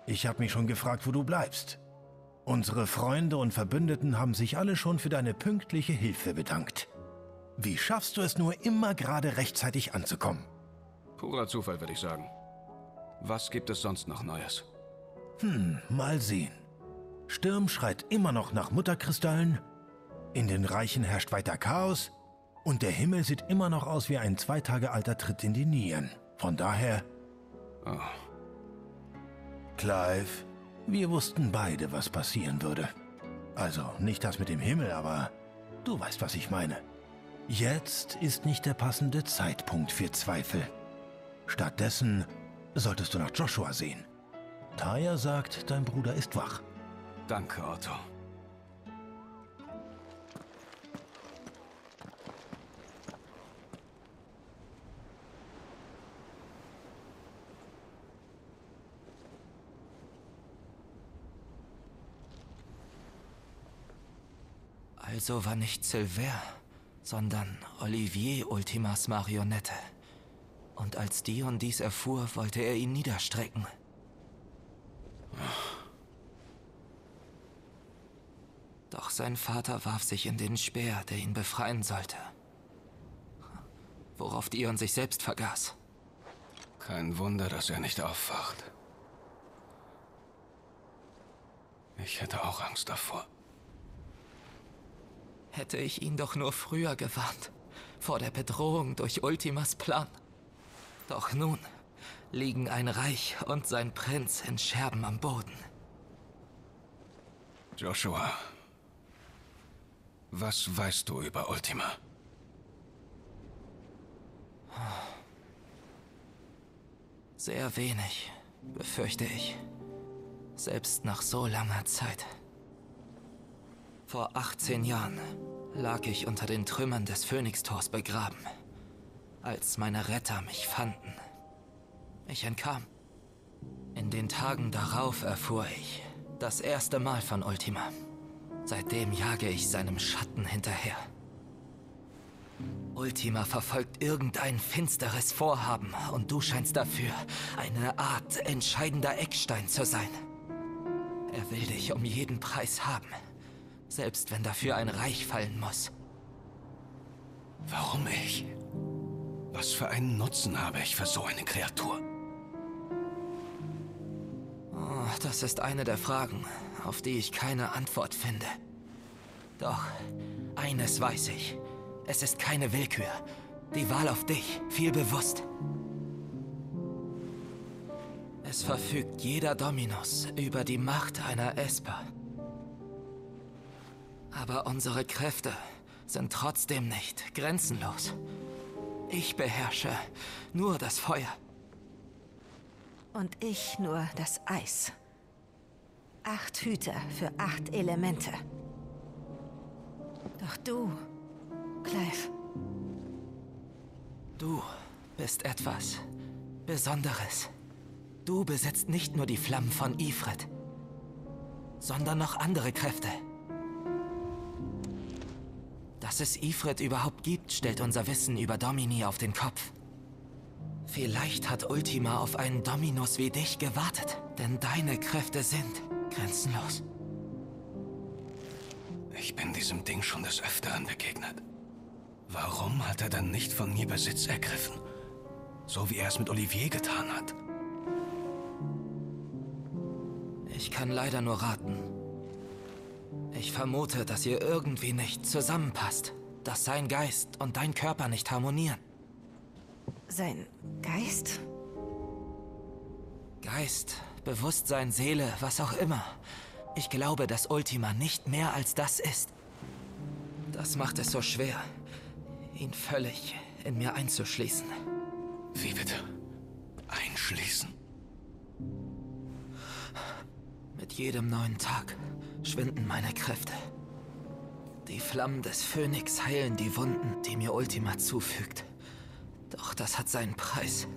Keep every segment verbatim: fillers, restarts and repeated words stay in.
Ich habe mich schon gefragt, wo du bleibst. Unsere Freunde und Verbündeten haben sich alle schon für deine pünktliche Hilfe bedankt. Wie schaffst du es nur, immer gerade rechtzeitig anzukommen? Purer Zufall, würde ich sagen. Was gibt es sonst noch Neues? Hm, mal sehen. Sturm schreit immer noch nach Mutterkristallen, in den Reichen herrscht weiter Chaos und der Himmel sieht immer noch aus wie ein zwei Tage alter Tritt in die Nieren. Von daher... Oh. Clive, wir wussten beide, was passieren würde. Also, nicht das mit dem Himmel, aber du weißt, was ich meine. Jetzt ist nicht der passende Zeitpunkt für Zweifel. Stattdessen solltest du nach Joshua sehen. Taya sagt, dein Bruder ist wach. Danke, Otto. Also war nicht Silver, sondern Olivier Ultimas Marionette. Und als Dion dies erfuhr, wollte er ihn niederstrecken. Doch sein Vater warf sich in den Speer, der ihn befreien sollte. Worauf Dion sich selbst vergaß. Kein Wunder, dass er nicht aufwacht. Ich hätte auch Angst davor. Hätte ich ihn doch nur früher gewarnt, vor der Bedrohung durch Ultimas Plan. Doch nun liegen ein Reich und sein Prinz in Scherben am Boden. Joshua, was weißt du über Ultima? Sehr wenig, befürchte ich. Selbst nach so langer Zeit. Vor achtzehn Jahren lag ich unter den Trümmern des Phönixtors begraben, als meine Retter mich fanden. Ich entkam. In den Tagen darauf erfuhr ich das erste Mal von Ultima. Seitdem jage ich seinem Schatten hinterher. Ultima verfolgt irgendein finsteres Vorhaben und du scheinst dafür eine Art entscheidender Eckstein zu sein. Er will dich um jeden Preis haben. Selbst wenn dafür ein Reich fallen muss. Warum ich? Was für einen Nutzen habe ich für so eine Kreatur? Oh, das ist eine der Fragen, auf die ich keine Antwort finde. Doch, eines weiß ich. Es ist keine Willkür. Die Wahl auf dich, viel bewusst. Es verfügt jeder Dominus über die Macht einer Esper. Aber unsere Kräfte sind trotzdem nicht grenzenlos. Ich beherrsche nur das Feuer. Und ich nur das Eis. Acht Hüter für acht Elemente. Doch du, Clive... Du bist etwas Besonderes. Du besitzt nicht nur die Flammen von Ifrit, sondern noch andere Kräfte. Dass es Ifrit überhaupt gibt, stellt unser Wissen über Domini auf den Kopf. Vielleicht hat Ultima auf einen Dominus wie dich gewartet, denn deine Kräfte sind grenzenlos. Ich bin diesem Ding schon des Öfteren begegnet. Warum hat er dann nicht von mir Besitz ergriffen? So wie er es mit Olivier getan hat. Ich kann leider nur raten. Ich vermute, dass ihr irgendwie nicht zusammenpasst. Dass sein Geist und dein Körper nicht harmonieren. Sein Geist? Geist, Bewusstsein, Seele, was auch immer. Ich glaube, dass Ultima nicht mehr als das ist. Das macht es so schwer, ihn völlig in mir einzuschließen. Wie bitte? Einschließen? Mit jedem neuen Tag schwinden meine Kräfte. Die Flammen des Phönix heilen die Wunden, die mir Ultima zufügt. Doch das hat seinen Preis.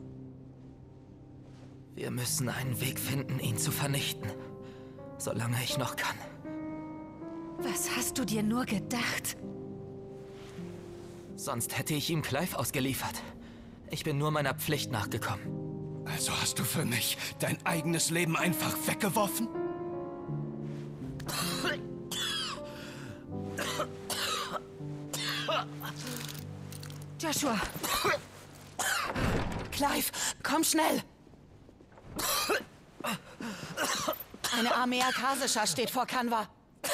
Wir müssen einen Weg finden, ihn zu vernichten. Solange ich noch kann. Was hast du dir nur gedacht? Sonst hätte ich ihm Clive ausgeliefert. Ich bin nur meiner Pflicht nachgekommen. Also hast du für mich dein eigenes Leben einfach weggeworfen? Joshua! Clive, komm schnell! Eine Armee Akasischer steht vor Kanwa.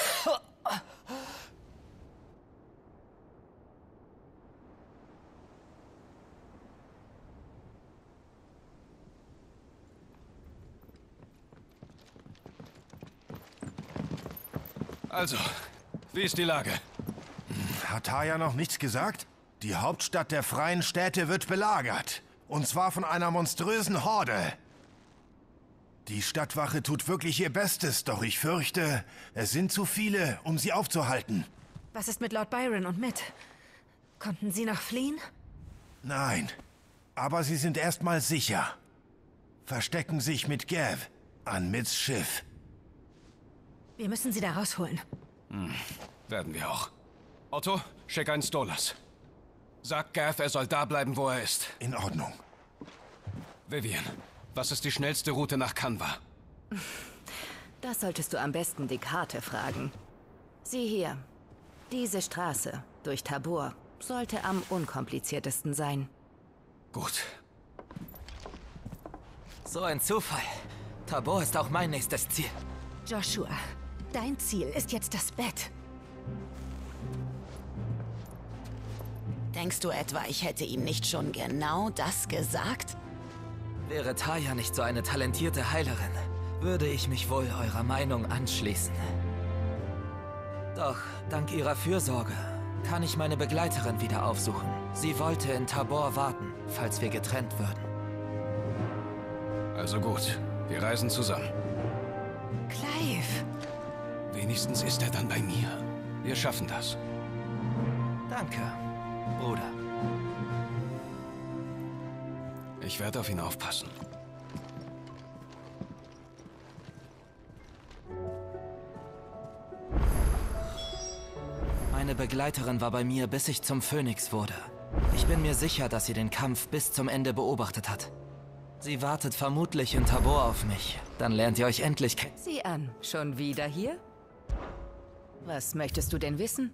Also, wie ist die Lage? Hat Taya noch nichts gesagt? Die Hauptstadt der Freien Städte wird belagert. Und zwar von einer monströsen Horde. Die Stadtwache tut wirklich ihr Bestes, doch ich fürchte, es sind zu viele, um sie aufzuhalten. Was ist mit Lord Byron und Mitt? Konnten sie noch fliehen? Nein, aber sie sind erstmal sicher. Verstecken sich mit Gav an Mitts Schiff. Wir müssen sie da rausholen. Hm, werden wir auch. Otto, schick einen Stolas. Sag Gav, er soll da bleiben, wo er ist. In Ordnung. Vivian, was ist die schnellste Route nach Kanwa? Das solltest du am besten die Karte fragen. Sieh hier. Diese Straße durch Tabor sollte am unkompliziertesten sein. Gut. So ein Zufall. Tabor ist auch mein nächstes Ziel. Joshua, dein Ziel ist jetzt das Bett. Denkst du etwa, ich hätte ihm nicht schon genau das gesagt? Wäre Taya nicht so eine talentierte Heilerin, würde ich mich wohl eurer Meinung anschließen. Doch dank ihrer Fürsorge kann ich meine Begleiterin wieder aufsuchen. Sie wollte in Tabor warten, falls wir getrennt würden. Also gut, wir reisen zusammen. Clive! Wenigstens ist er dann bei mir. Wir schaffen das. Danke, Bruder. Ich werde auf ihn aufpassen. Meine Begleiterin war bei mir, bis ich zum Phönix wurde. Ich bin mir sicher, dass sie den Kampf bis zum Ende beobachtet hat. Sie wartet vermutlich in Tabor auf mich. Dann lernt ihr euch endlich kennen. Sieh an, schon wieder hier? Was möchtest du denn wissen?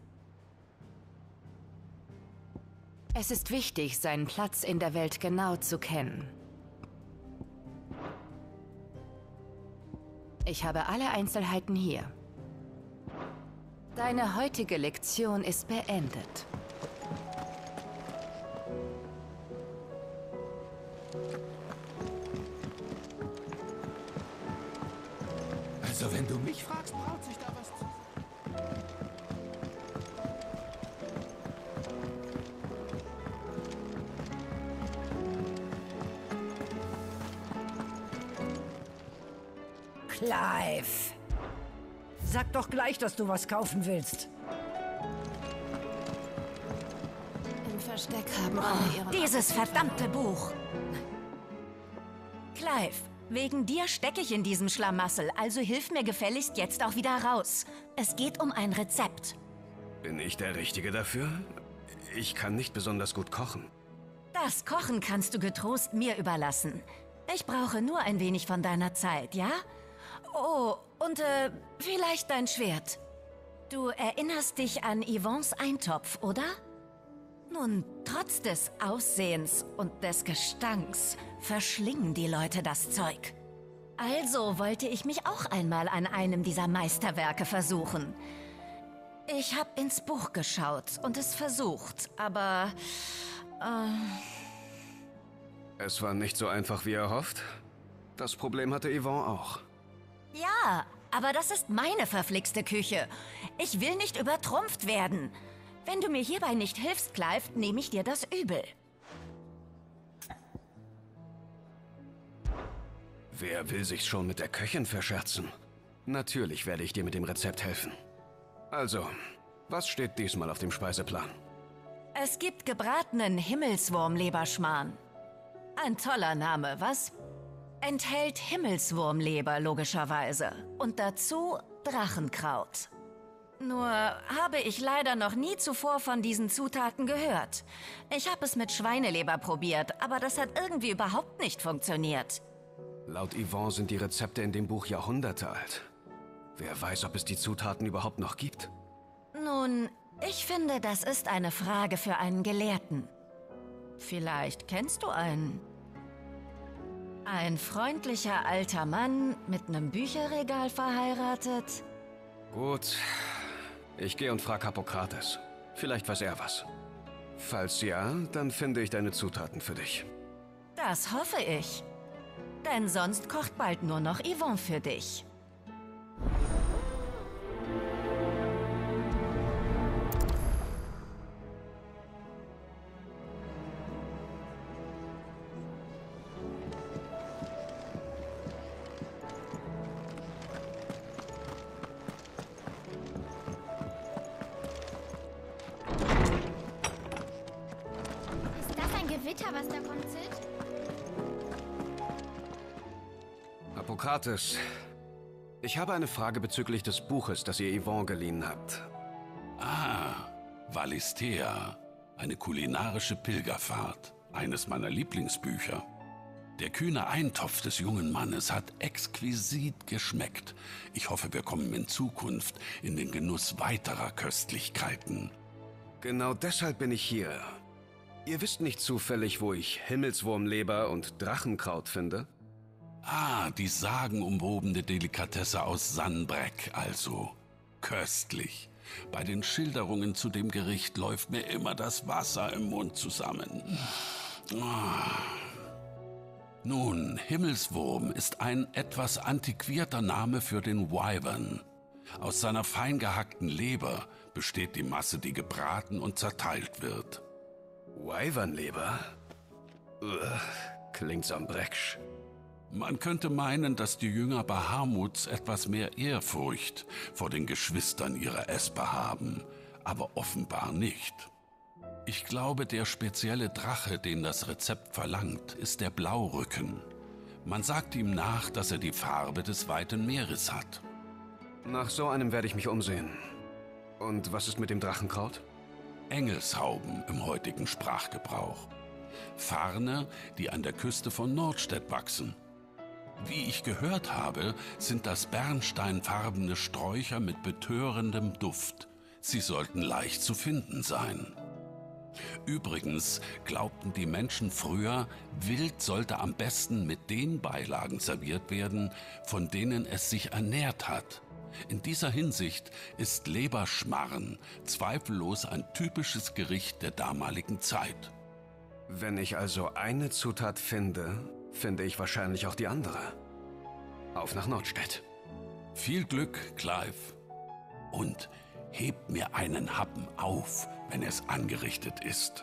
Es ist wichtig, seinen Platz in der Welt genau zu kennen. Ich habe alle Einzelheiten hier. Deine heutige Lektion ist beendet. Also wenn du mich fragst, braut sich da was zu. Clive! Sag doch gleich, dass du was kaufen willst. Im Versteck haben alle ihre... Dieses verdammte Buch! Clive, wegen dir stecke ich in diesem Schlamassel, also hilf mir gefälligst jetzt auch wieder raus. Es geht um ein Rezept. Bin ich der Richtige dafür? Ich kann nicht besonders gut kochen. Das Kochen kannst du getrost mir überlassen. Ich brauche nur ein wenig von deiner Zeit, ja? Oh, und äh, vielleicht dein Schwert. Du erinnerst dich an Yvonnes Eintopf, oder? Nun, trotz des Aussehens und des Gestanks verschlingen die Leute das Zeug. Also wollte ich mich auch einmal an einem dieser Meisterwerke versuchen. Ich habe ins Buch geschaut und es versucht, aber... Äh, Es war nicht so einfach, wie erhofft. Das Problem hatte Yvonne auch. ja, aber das ist meine verflixte Küche. Ich will nicht übertrumpft werden. Wenn du mir hierbei nicht hilfst, Clive, nehme ich dir das übel. Wer will sich schon mit der Köchin verscherzen? Natürlich werde ich dir mit dem Rezept helfen. Also, was steht diesmal auf dem Speiseplan? Es gibt gebratenen Himmelswurmleberschmarrn. Ein toller Name, was? Enthält Himmelswurmleber, logischerweise. Und dazu Drachenkraut. Nur habe ich leider noch nie zuvor von diesen Zutaten gehört. Ich habe es mit Schweineleber probiert, aber das hat irgendwie überhaupt nicht funktioniert. Laut Yvonne sind die Rezepte in dem Buch Jahrhunderte alt. Wer weiß, ob es die Zutaten überhaupt noch gibt? Nun, ich finde, das ist eine Frage für einen Gelehrten. Vielleicht kennst du einen. Ein freundlicher alter Mann mit einem Bücherregal verheiratet? Gut, ich gehe und frage Hippokrates. Vielleicht weiß er was. Falls ja, dann finde ich deine Zutaten für dich. Das hoffe ich. Denn sonst kocht bald nur noch Yvonne für dich. Was da kommt, Sid? Hippokrates, ich habe eine Frage bezüglich des Buches, das ihr Yvonne geliehen habt. Ah, Valisthea, eine kulinarische Pilgerfahrt, eines meiner Lieblingsbücher. Der kühne Eintopf des jungen Mannes hat exquisit geschmeckt. Ich hoffe, wir kommen in Zukunft in den Genuss weiterer Köstlichkeiten. Genau deshalb bin ich hier. Ihr wisst nicht zufällig, wo ich Himmelswurmleber und Drachenkraut finde? Ah, die sagenumwobene Delikatesse aus Sanbreck, also. Köstlich. Bei den Schilderungen zu dem Gericht läuft mir immer das Wasser im Mund zusammen. Ah. Nun, Himmelswurm ist ein etwas antiquierter Name für den Wyvern. Aus seiner fein gehackten Leber besteht die Masse, die gebraten und zerteilt wird. Wyvernleber? Ugh, klingt Sanbrecksch. Man könnte meinen, dass die Jünger Bahamuts etwas mehr Ehrfurcht vor den Geschwistern ihrer Esper haben, aber offenbar nicht. Ich glaube, der spezielle Drache, den das Rezept verlangt, ist der Blaurücken. Man sagt ihm nach, dass er die Farbe des weiten Meeres hat. Nach so einem werde ich mich umsehen. Und was ist mit dem Drachenkraut? Engelshauben im heutigen Sprachgebrauch. Farne, die an der Küste von Nordstedt wachsen. Wie ich gehört habe, sind das bernsteinfarbene Sträucher mit betörendem Duft. Sie sollten leicht zu finden sein. Übrigens glaubten die Menschen früher, Wild sollte am besten mit den Beilagen serviert werden, von denen es sich ernährt hat. In dieser Hinsicht ist Leberschmarren zweifellos ein typisches Gericht der damaligen Zeit. Wenn ich also eine Zutat finde, finde ich wahrscheinlich auch die andere. Auf nach Nordstedt. Viel Glück, Clive. Und hebt mir einen Happen auf, wenn es angerichtet ist.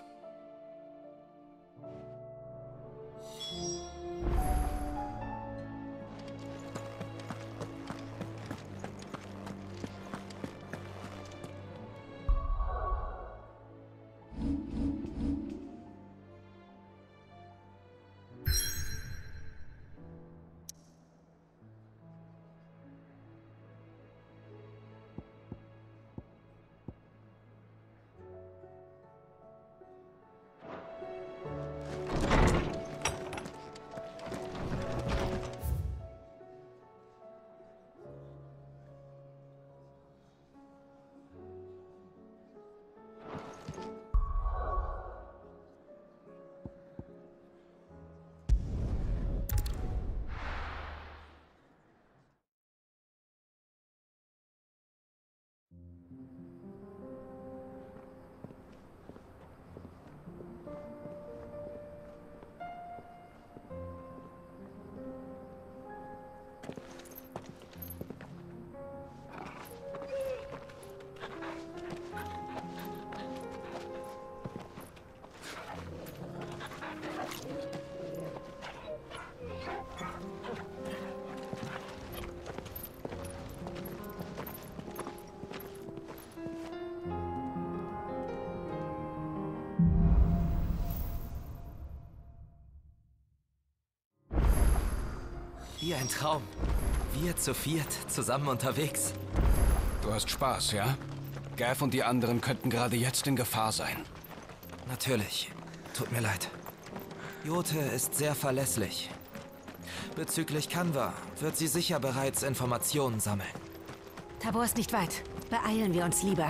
Wie ein Traum. Wir zu viert zusammen unterwegs. Du hast Spaß, ja? Gav und die anderen könnten gerade jetzt in Gefahr sein. Natürlich. Tut mir leid. Jote ist sehr verlässlich. Bezüglich Kanwa wird sie sicher bereits Informationen sammeln. Tabor ist nicht weit. Beeilen wir uns lieber.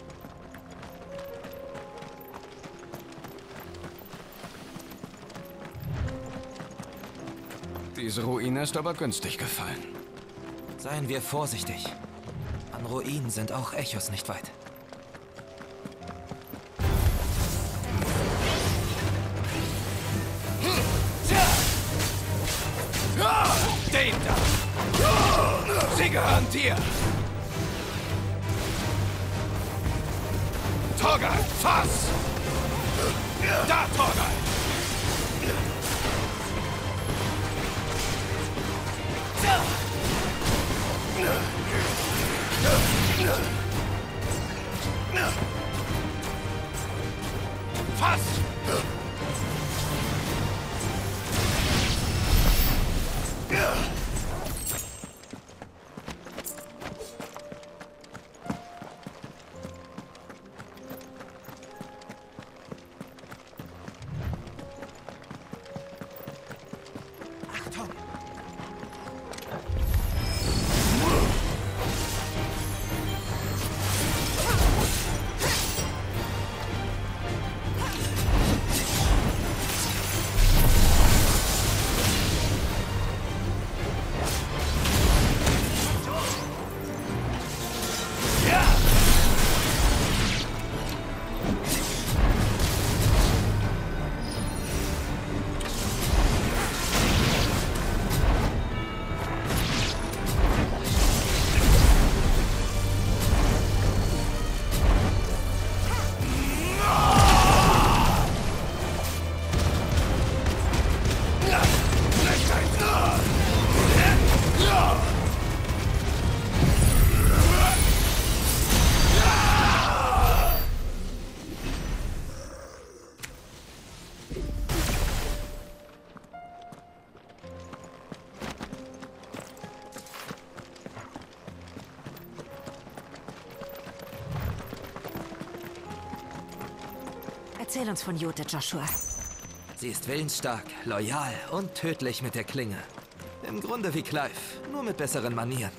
Diese Ruine ist aber günstig gefallen. Seien wir vorsichtig. An Ruinen sind auch Echos nicht weit. Den da! Sie gehören dir! Torgal, fass! Da, Torgal! Fass! Erzähl uns von Jote, Joshua. Sie ist willensstark, loyal und tödlich mit der Klinge. Im Grunde wie Clive, nur mit besseren Manieren.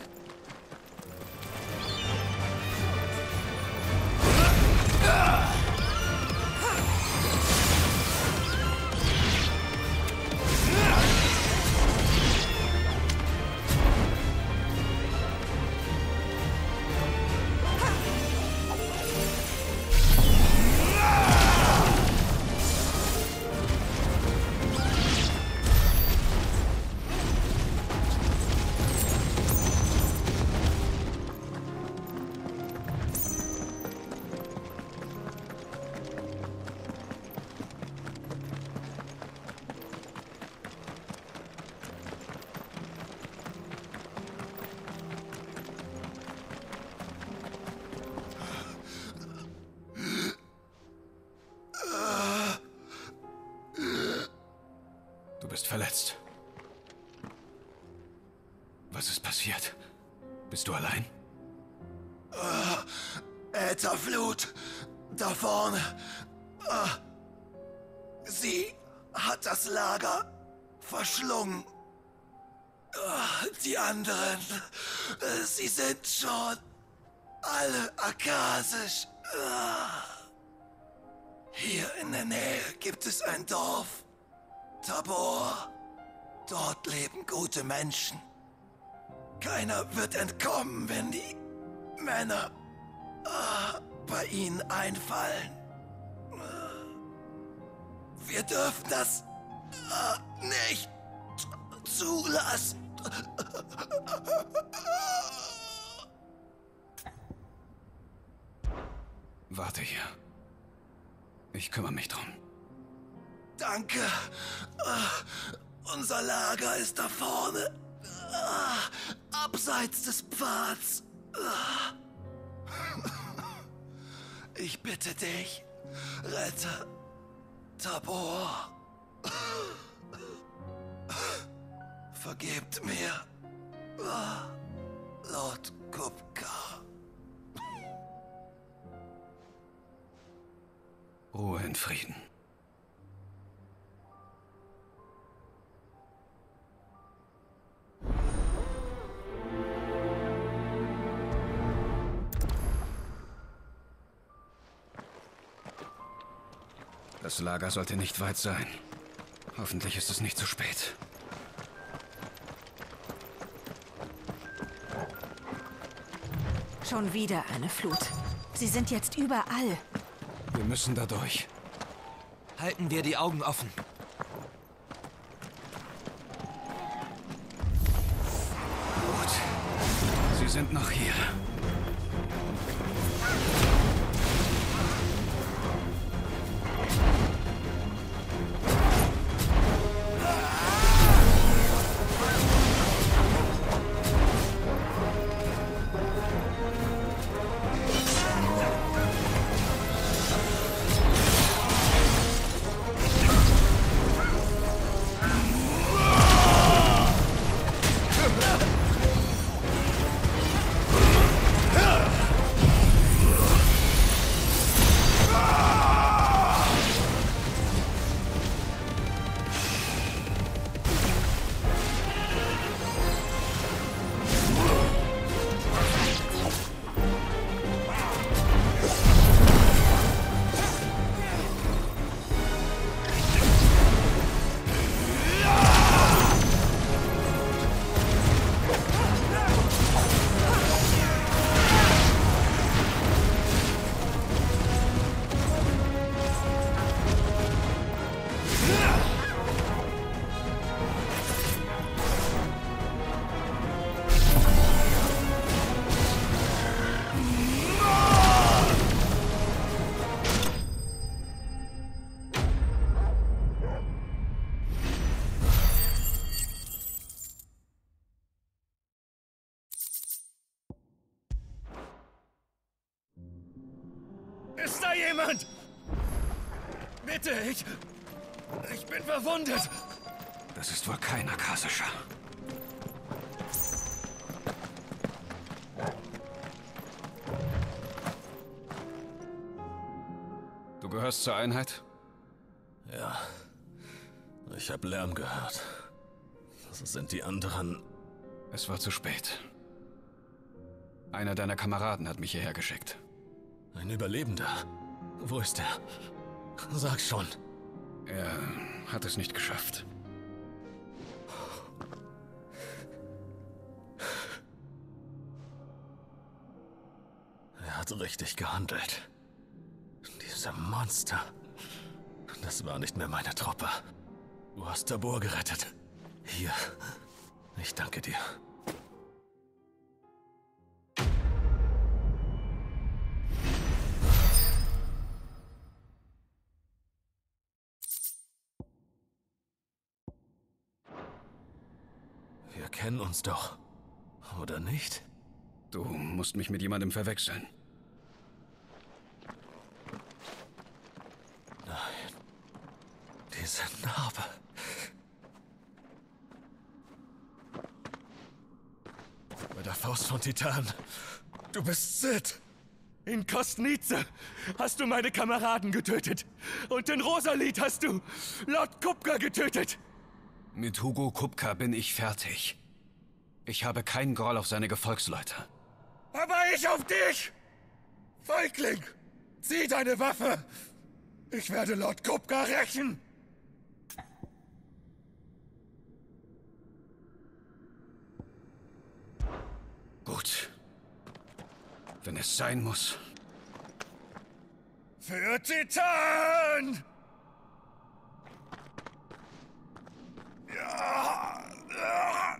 Du bist verletzt. Was ist passiert? Bist du allein? Uh, Ätherflut. Da vorne. Uh, sie hat das Lager verschlungen. Uh, die anderen. Uh, sie sind schon alle akasisch. Uh, hier in der Nähe gibt es ein Dorf. Tabor. Dort leben gute Menschen. Keiner wird entkommen, wenn die Männer uh, bei ihnen einfallen. Uh, wir dürfen das uh, nicht zulassen. Warte hier. Ich kümmere mich drum. Danke. Uh, unser Lager ist da vorne. Uh, abseits des Pfads. Uh. Ich bitte dich, rette Tabor. Vergebt mir, uh, Lord Kupka. Ruhe in Frieden. Das Lager sollte nicht weit sein. Hoffentlich ist es nicht zu spät. Schon wieder eine Flut. Sie sind jetzt überall. Wir müssen da durch. Halten wir die Augen offen. Gut. Sie sind noch hier. Ist da jemand? Bitte, ich... Ich bin verwundet. Das ist wohl kein Akasischer. Du gehörst zur Einheit? Ja. Ich habe Lärm gehört. Das sind die anderen... Es war zu spät. Einer deiner Kameraden hat mich hierher geschickt. Ein Überlebender. Wo ist er? Sag schon. Er hat es nicht geschafft. Er hat richtig gehandelt. Diese Monster. Das war nicht mehr meine Truppe. Du hast Tabor gerettet. Hier. Ich danke dir. Wir kennen uns doch, oder nicht? Du musst mich mit jemandem verwechseln. Nein. Diese Narbe. Bei der Faust von Titan. Du bist Sid. In Kostnice hast du meine Kameraden getötet. Und in Rosalit hast du Lord Kupka getötet. Mit Hugo Kupka bin ich fertig. Ich habe keinen Groll auf seine Gefolgsleute. Aber ich auf dich! Feigling! Zieh deine Waffe! Ich werde Lord Kupka rächen! Gut. Wenn es sein muss. Für Titan! Ja! Ja.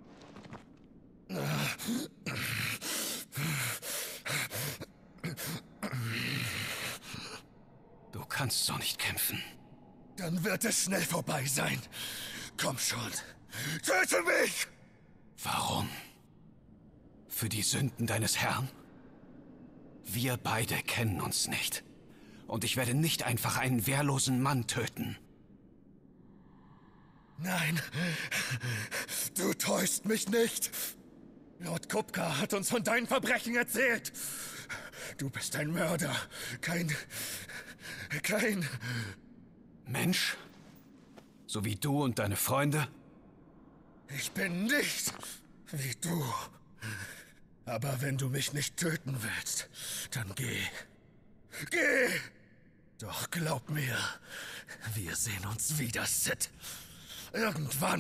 Du kannst so nicht kämpfen. Dann wird es schnell vorbei sein. Komm schon. Töte mich! Warum? Für die Sünden deines Herrn? Wir beide kennen uns nicht. Und ich werde nicht einfach einen wehrlosen Mann töten. Nein, du täuschst mich nicht. Lord Kupka hat uns von deinen Verbrechen erzählt. Du bist ein Mörder, kein... kein Mensch? So wie du und deine Freunde? Ich bin nicht wie du. Aber wenn du mich nicht töten willst, dann geh. Geh! Doch glaub mir, wir sehen uns wieder, Sid. Irgendwann.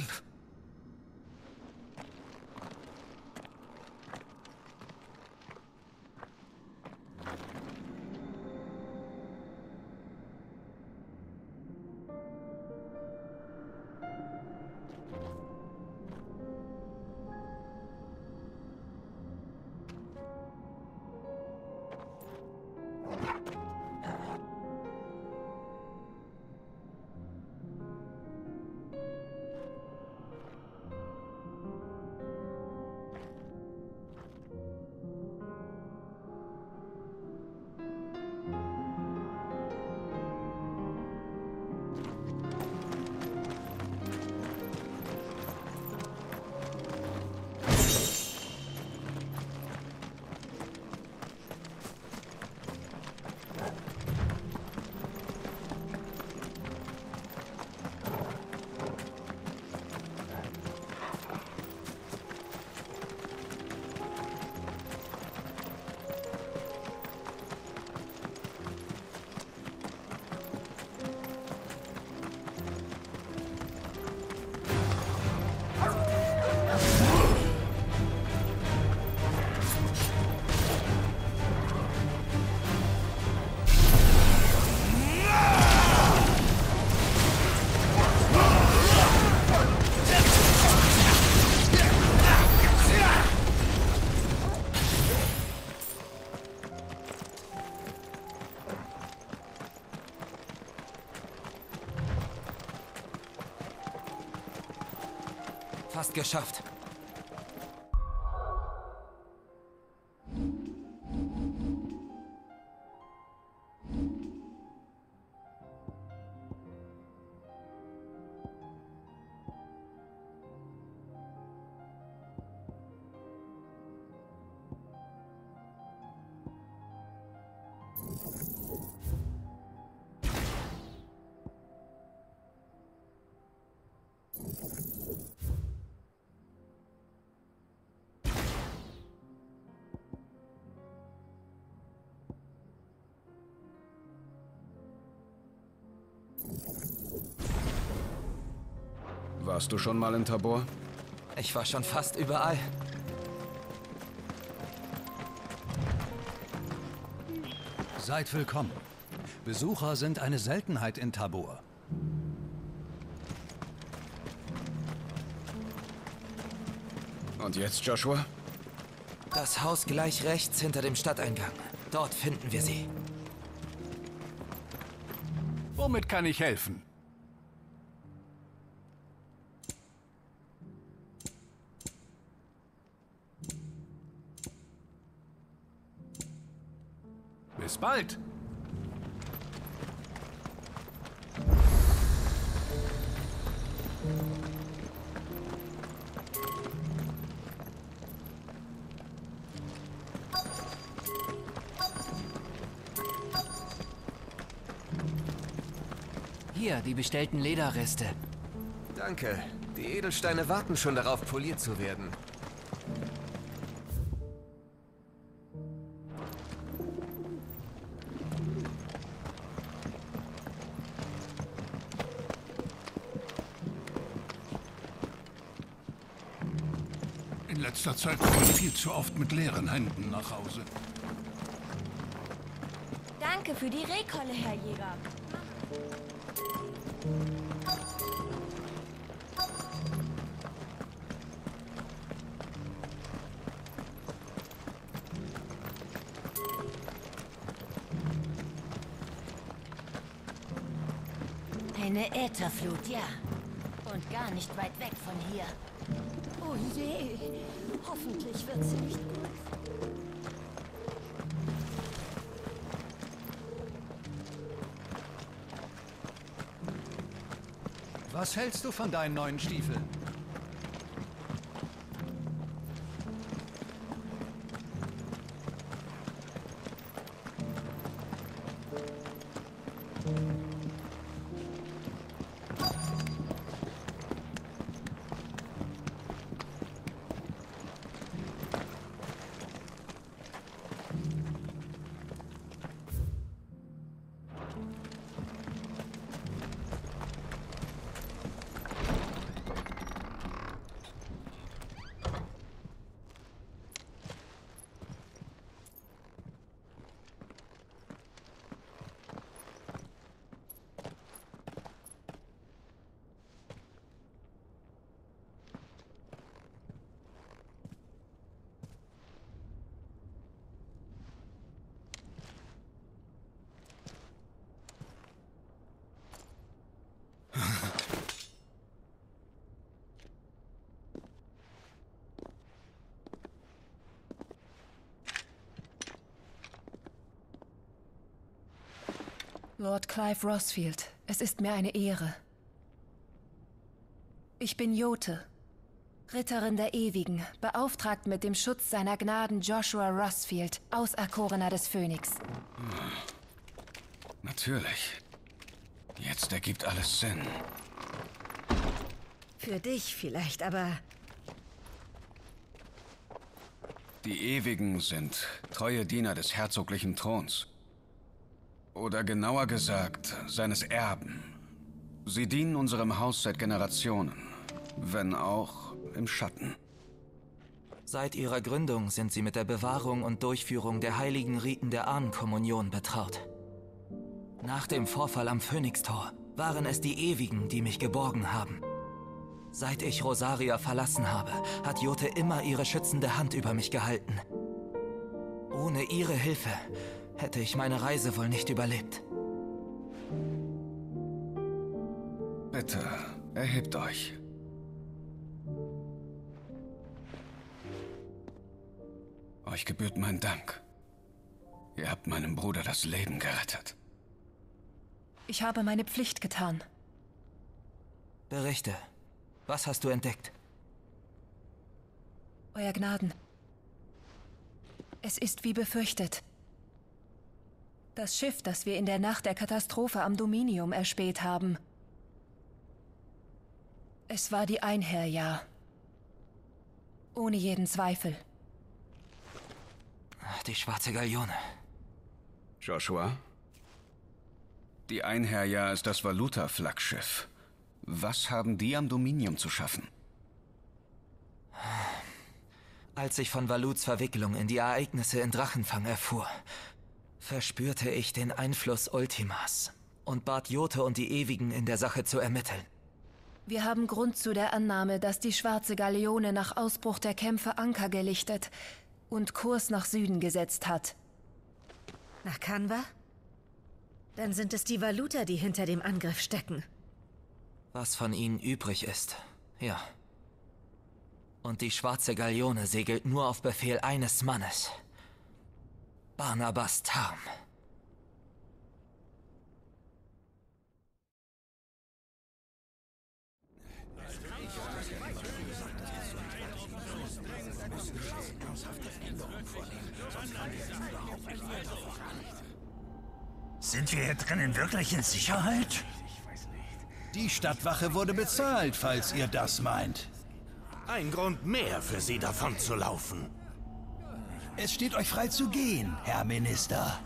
Fast geschafft. Warst du schon mal in Tabor? Ich war schon fast überall. Seid willkommen. Besucher sind eine Seltenheit in Tabor. Und jetzt, Joshua? Das Haus gleich rechts hinter dem Stadteingang. Dort finden wir sie. Womit kann ich helfen? Bis bald! Hier, die bestellten Lederreste. Danke. Die Edelsteine warten schon darauf, poliert zu werden. In letzter Zeit komme ich viel zu oft mit leeren Händen nach Hause. Danke für die Rehkolle, Herr Jäger. Eine Ätherflut, ja. Und gar nicht weit weg von hier. Oh je, hoffentlich wird sie nicht gut. Was hältst du von deinen neuen Stiefeln? Lord Clive Rosfield, es ist mir eine Ehre. Ich bin Jote, Ritterin der Ewigen, beauftragt mit dem Schutz seiner Gnaden Joshua Rosfield, Auserkorener des Phönix. Natürlich. Jetzt ergibt alles Sinn. Für dich vielleicht, aber... Die Ewigen sind treue Diener des herzoglichen Throns. Oder genauer gesagt, seines Erben. Sie dienen unserem Haus seit Generationen, wenn auch im Schatten. Seit ihrer Gründung sind sie mit der Bewahrung und Durchführung der heiligen Riten der Ahnenkommunion betraut. Nach dem Vorfall am Phönixtor waren es die Ewigen, die mich geborgen haben. Seit ich Rosaria verlassen habe, hat Jote immer ihre schützende Hand über mich gehalten. Ohne ihre Hilfe hätte ich meine Reise wohl nicht überlebt. Bitte, erhebt euch. Euch gebührt mein Dank. Ihr habt meinem Bruder das Leben gerettet. Ich habe meine Pflicht getan. Berichte. Was hast du entdeckt? Euer Gnaden. Es ist wie befürchtet. Das Schiff, das wir in der Nacht der Katastrophe am Dominium erspäht haben. Es war die Einherjar. Ohne jeden Zweifel. Die schwarze Galeone. Joshua? Die Einherjar ist das Valuta-Flaggschiff. Was haben die am Dominium zu schaffen? Als ich von Valuts Verwicklung in die Ereignisse in Drachenfang erfuhr, verspürte ich den Einfluss Ultimas und bat Jote und die Ewigen in der Sache zu ermitteln. Wir haben Grund zu der Annahme, dass die schwarze Galeone nach Ausbruch der Kämpfe Anker gelichtet und Kurs nach Süden gesetzt hat. Nach Kanwa? Dann sind es die Valuta, die hinter dem Angriff stecken. Was von ihnen übrig ist, ja. Und die schwarze Galeone segelt nur auf Befehl eines Mannes. Barnabas Tarm. Sind wir hier drinnen wirklich in Sicherheit? Die Stadtwache wurde bezahlt, falls ihr das meint. Ein Grund mehr für Sie davon zu laufen. Es steht euch frei zu gehen, Herr Minister.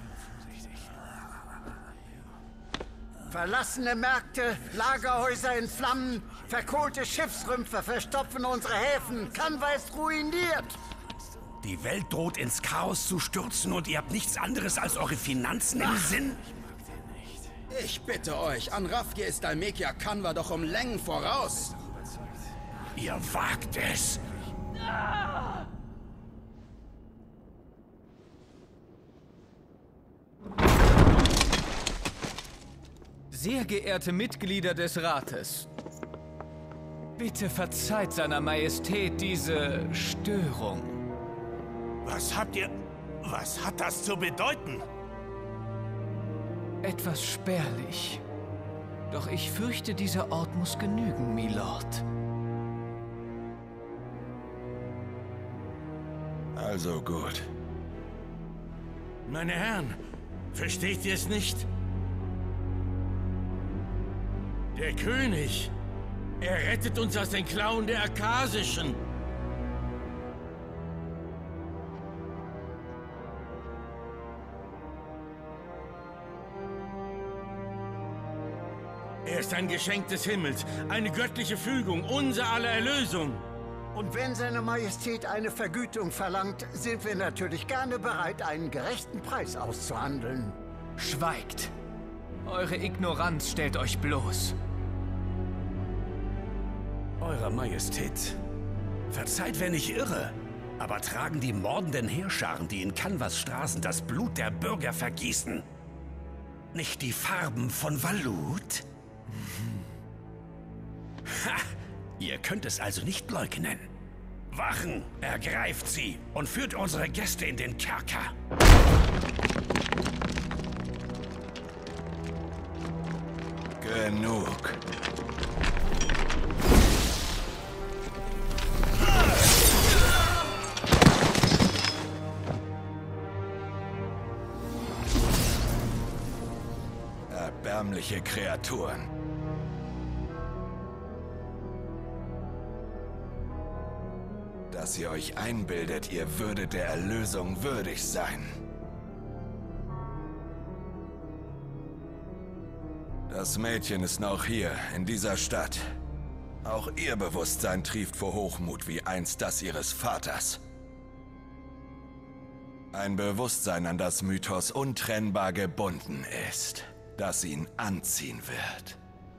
Verlassene Märkte, Lagerhäuser in Flammen, verkohlte Schiffsrümpfe verstopfen unsere Häfen. Kanwa ist ruiniert. Die Welt droht ins Chaos zu stürzen und ihr habt nichts anderes als eure Finanzen im Sinn? Ich bitte euch, an Rafgir ist Dhalmekia Kanwa doch um Längen voraus. Ihr wagt es! Sehr geehrte Mitglieder des Rates, bitte verzeiht seiner Majestät diese Störung. Was habt ihr... Was hat das zu bedeuten? Etwas spärlich. Doch ich fürchte, dieser Ort muss genügen, Milord. Also gut. Meine Herren, versteht ihr es nicht? Der König, er rettet uns aus den Klauen der Akasischen. Er ist ein Geschenk des Himmels, eine göttliche Fügung, unser aller Erlösung. Und wenn seine Majestät eine Vergütung verlangt, sind wir natürlich gerne bereit, einen gerechten Preis auszuhandeln. Schweigt! Eure Ignoranz stellt euch bloß. Eurer Majestät, verzeiht, wenn ich irre, aber tragen die mordenden Heerscharen, die in Kanwas Straßen das Blut der Bürger vergießen, nicht die Farben von Valut? Ha! Ihr könnt es also nicht leugnen. Wachen, ergreift sie und führt unsere Gäste in den Kerker. Genug. Erbärmliche Kreaturen. Dass ihr euch einbildet, ihr würdet der Erlösung würdig sein. Das Mädchen ist noch hier, in dieser Stadt. Auch ihr Bewusstsein trieft vor Hochmut wie einst das ihres Vaters. Ein Bewusstsein, an das Mythos untrennbar gebunden ist, das ihn anziehen wird.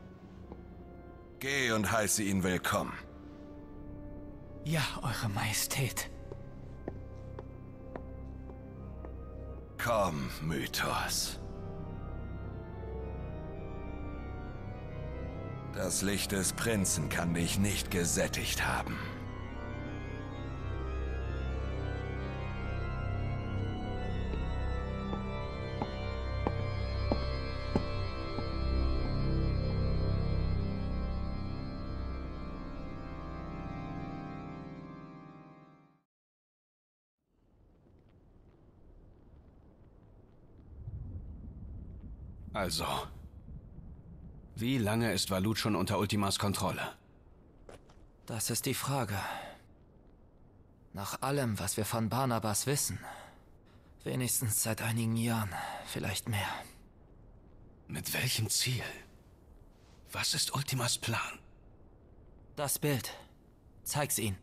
Geh und heiße ihn willkommen. Ja, Eure Majestät. Komm, Mythos. Das Licht des Prinzen kann dich nicht gesättigt haben. Also, wie lange ist Valut schon unter Ultimas Kontrolle? Das ist die Frage. Nach allem, was wir von Barnabas wissen, wenigstens seit einigen Jahren, vielleicht mehr. Mit welchem Ziel? Was ist Ultimas Plan? Das Bild. Zeig's ihnen.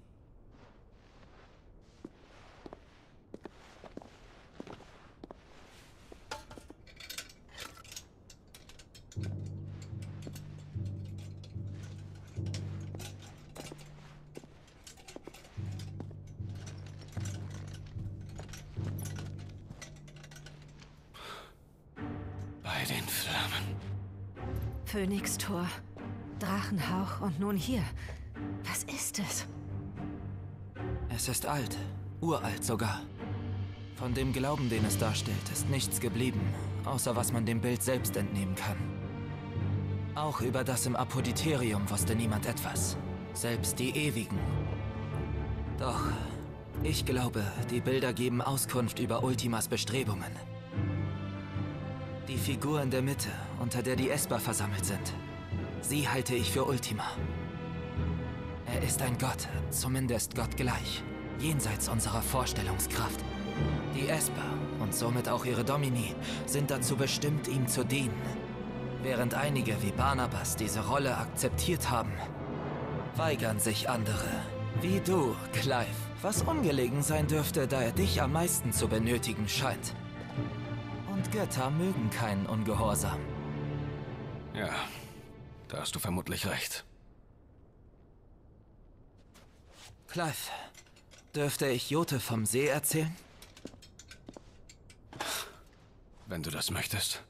Bei den Flammen. Phönixtor, Drachenhauch und nun hier. Was ist es? Es ist alt, uralt sogar. Von dem Glauben, den es darstellt, ist nichts geblieben, außer was man dem Bild selbst entnehmen kann. Auch über das im Apodyterium wusste niemand etwas, selbst die Ewigen. Doch ich glaube, die Bilder geben Auskunft über Ultimas Bestrebungen. Die Figur in der Mitte, unter der die Esper versammelt sind, sie halte ich für Ultima. Er ist ein Gott, zumindest gottgleich, jenseits unserer Vorstellungskraft. Die Esper, und somit auch ihre Domini, sind dazu bestimmt, ihm zu dienen. Während einige wie Barnabas diese Rolle akzeptiert haben, weigern sich andere, wie du, Clive, was ungelegen sein dürfte, da er dich am meisten zu benötigen scheint. Und Götter mögen keinen Ungehorsam. Ja, da hast du vermutlich recht. Clive, dürfte ich Jote vom See erzählen? Wenn du das möchtest.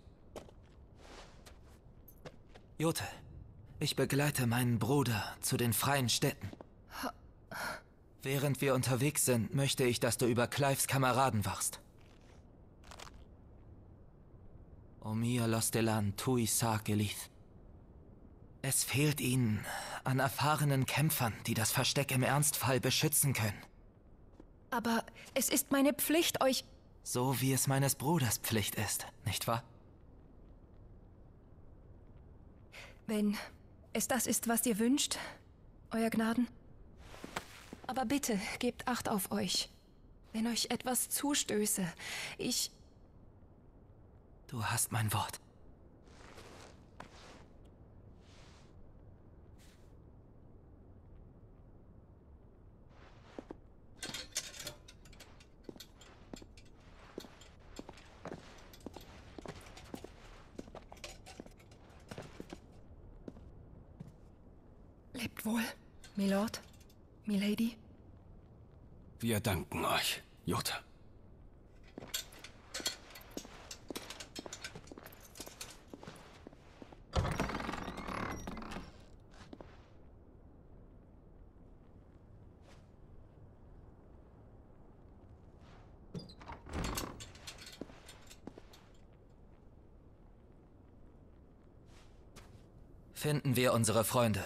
Jote, ich begleite meinen Bruder zu den freien Städten. Während wir unterwegs sind, möchte ich, dass du über Clives Kameraden wachst. Omir Lostelan Tui Sa Gelith. Es fehlt ihnen an erfahrenen Kämpfern, die das Versteck im Ernstfall beschützen können. Aber es ist meine Pflicht, euch... So wie es meines Bruders Pflicht ist, nicht wahr? Wenn es das ist, was ihr wünscht, Euer Gnaden. Aber bitte, gebt Acht auf euch. Wenn euch etwas zustöße, ich... Du hast mein Wort. Lebt wohl, Milord, Milady. Wir danken euch, Jote. Finden wir unsere Freunde.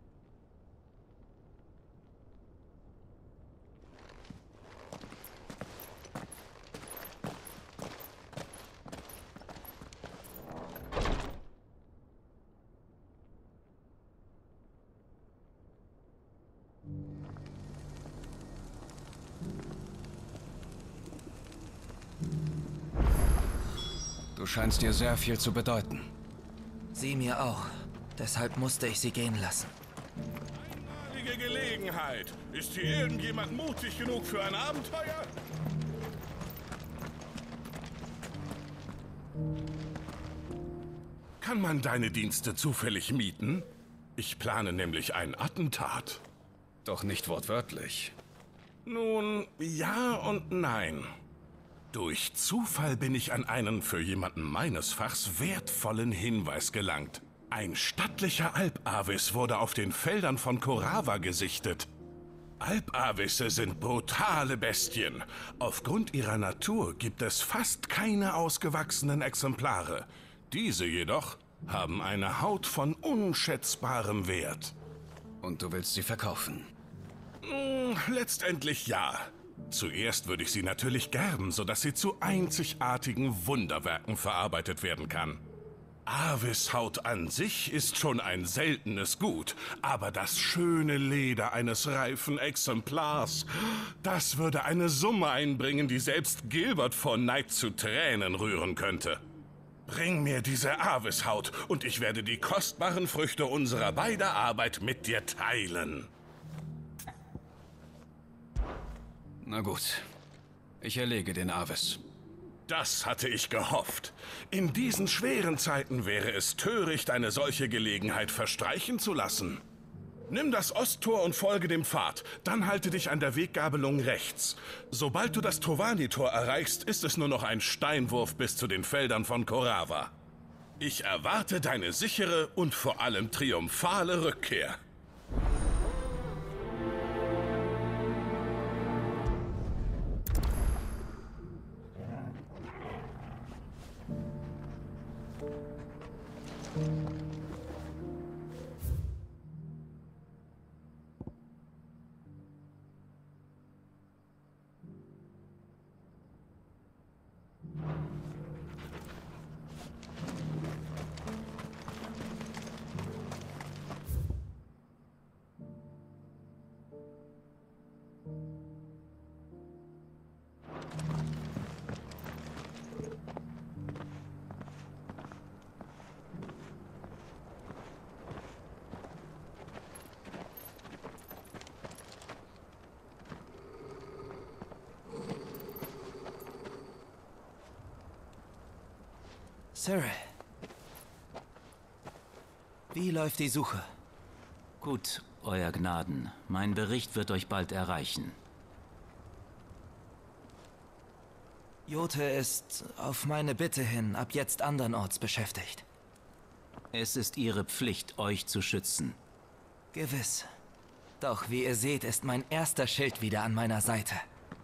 Du scheinst dir sehr viel zu bedeuten. Sie mir auch. Deshalb musste ich sie gehen lassen. Einmalige Gelegenheit. Ist hier irgendjemand mutig genug für ein Abenteuer? Kann man deine Dienste zufällig mieten? Ich plane nämlich ein Attentat. Doch nicht wortwörtlich. Nun, ja und nein. Durch Zufall bin ich an einen für jemanden meines Fachs wertvollen Hinweis gelangt. Ein stattlicher Alpavis wurde auf den Feldern von Korava gesichtet. Alpavisse sind brutale Bestien. Aufgrund ihrer Natur gibt es fast keine ausgewachsenen Exemplare. Diese jedoch haben eine Haut von unschätzbarem Wert. Und du willst sie verkaufen? Hm, letztendlich ja. Zuerst würde ich sie natürlich gerben, sodass sie zu einzigartigen Wunderwerken verarbeitet werden kann. Avis-Haut an sich ist schon ein seltenes Gut, aber das schöne Leder eines reifen Exemplars, das würde eine Summe einbringen, die selbst Gilbert vor Neid zu Tränen rühren könnte. Bring mir diese Avis-Haut und ich werde die kostbaren Früchte unserer beider Arbeit mit dir teilen. Na gut, ich erlege den Avis. Das hatte ich gehofft. In diesen schweren Zeiten wäre es töricht, eine solche Gelegenheit verstreichen zu lassen. Nimm das Osttor und folge dem Pfad, dann halte dich an der Weggabelung rechts. Sobald du das Tovani-Tor erreichst, ist es nur noch ein Steinwurf bis zu den Feldern von Korava. Ich erwarte deine sichere und vor allem triumphale Rückkehr. Cyril. Wie läuft die Suche? Gut, Euer Gnaden. Mein Bericht wird euch bald erreichen. Jote ist auf meine Bitte hin ab jetzt andernorts beschäftigt. Es ist Ihre Pflicht, euch zu schützen. Gewiss. Doch wie ihr seht, ist mein erster Schild wieder an meiner Seite.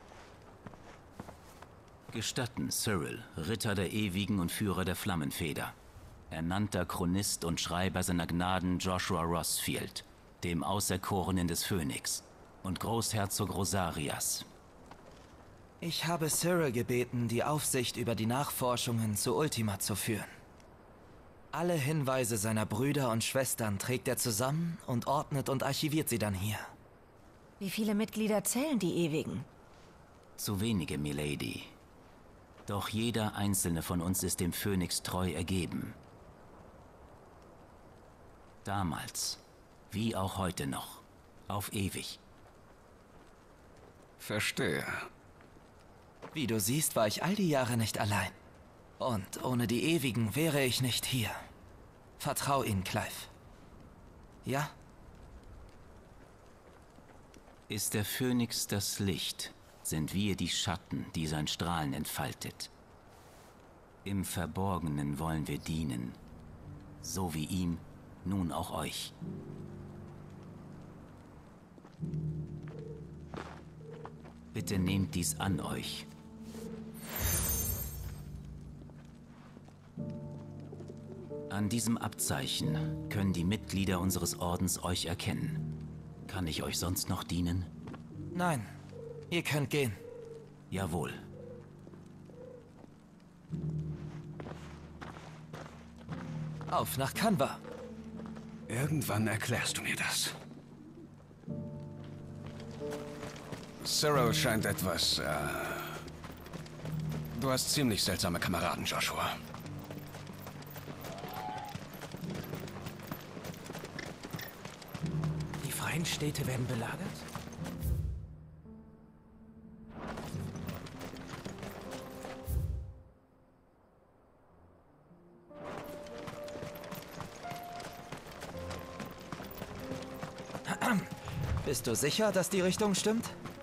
Gestatten, Cyril, Ritter der Ewigen und Führer der Flammenfeder. Ernannter Chronist und Schreiber seiner Gnaden Joshua Rossfield, dem Auserkorenen des Phönix, und Großherzog Rosarias. Ich habe Cyril gebeten, die Aufsicht über die Nachforschungen zu Ultima zu führen. Alle Hinweise seiner Brüder und Schwestern trägt er zusammen und ordnet und archiviert sie dann hier. Wie viele Mitglieder zählen die Ewigen? Zu wenige, Milady. Doch jeder einzelne von uns ist dem Phönix treu ergeben. Damals, wie auch heute noch, auf ewig. Verstehe. Wie du siehst, war ich all die Jahre nicht allein. Und ohne die Ewigen wäre ich nicht hier. Vertrau ihnen, Clive. Ja? Ist der Phönix das Licht, sind wir die Schatten, die sein Strahlen entfaltet. Im Verborgenen wollen wir dienen, so wie ihm, nun auch euch. Bitte nehmt dies an euch. An An diesem Abzeichen können die Mitglieder unseres Ordens euch erkennen. Kann ich euch sonst noch dienen? Nein, ihr könnt gehen. Jawohl. Auf nach Kanwa. Irgendwann erklärst du mir das. Cyril scheint etwas, äh... Du hast ziemlich seltsame Kameraden, Joshua. Die freien Städte werden belagert? Bist du sicher, dass die Richtung stimmt?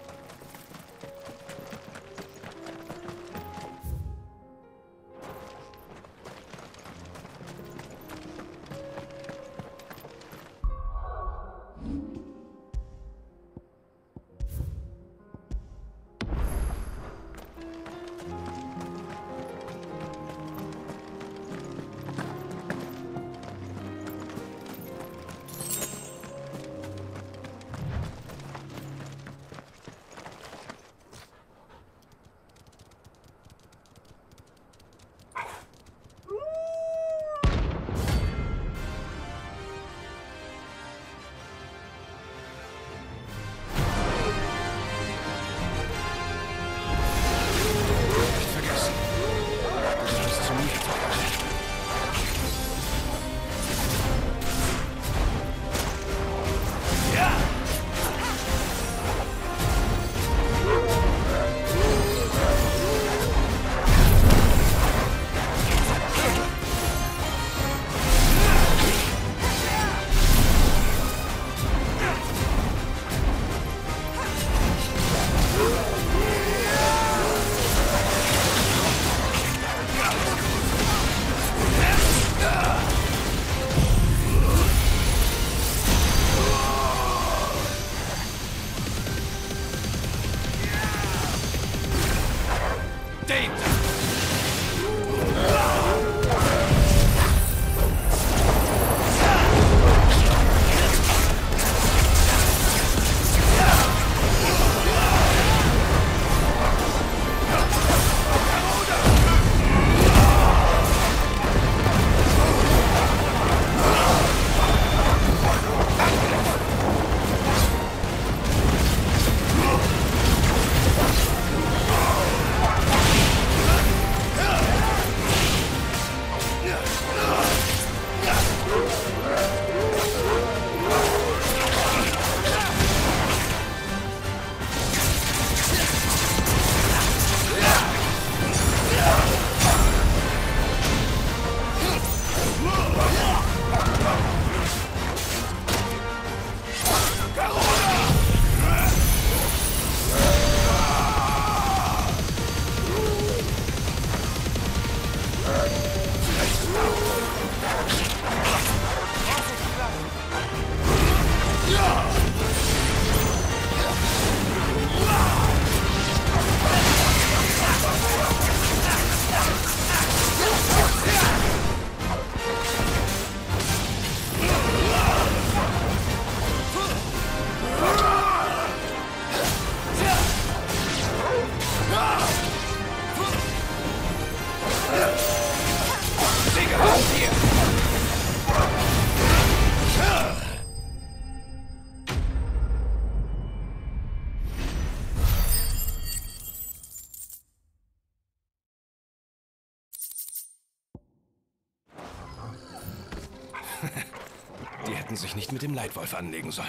Die hätten sich nicht mit dem Leitwolf anlegen sollen.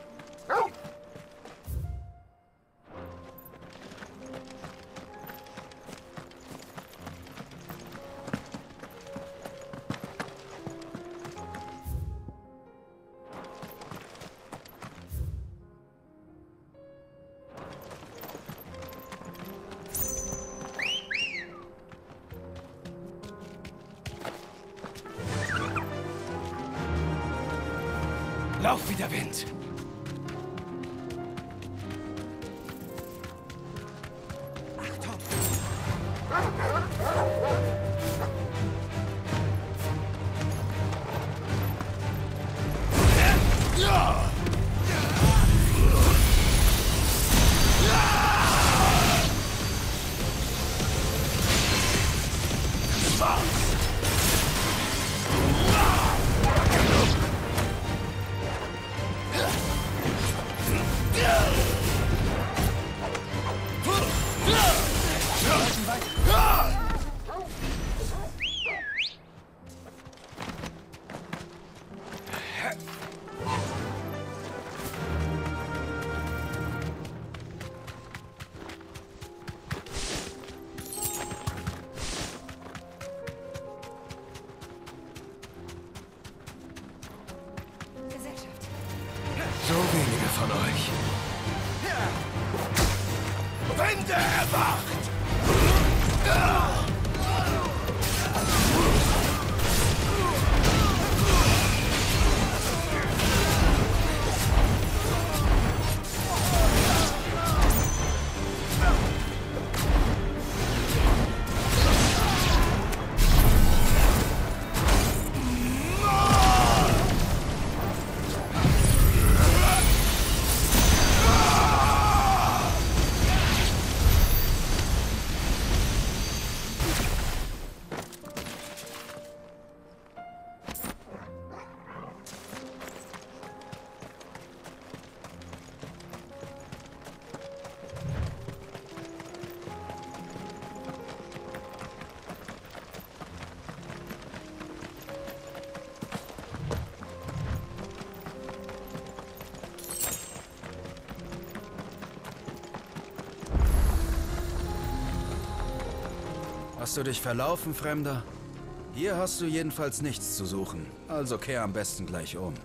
Lauf wie der Wind! Achtung! erwacht! Hast du dich verlaufen, Fremder? Hier hast du jedenfalls nichts zu suchen. Also kehr am besten gleich um.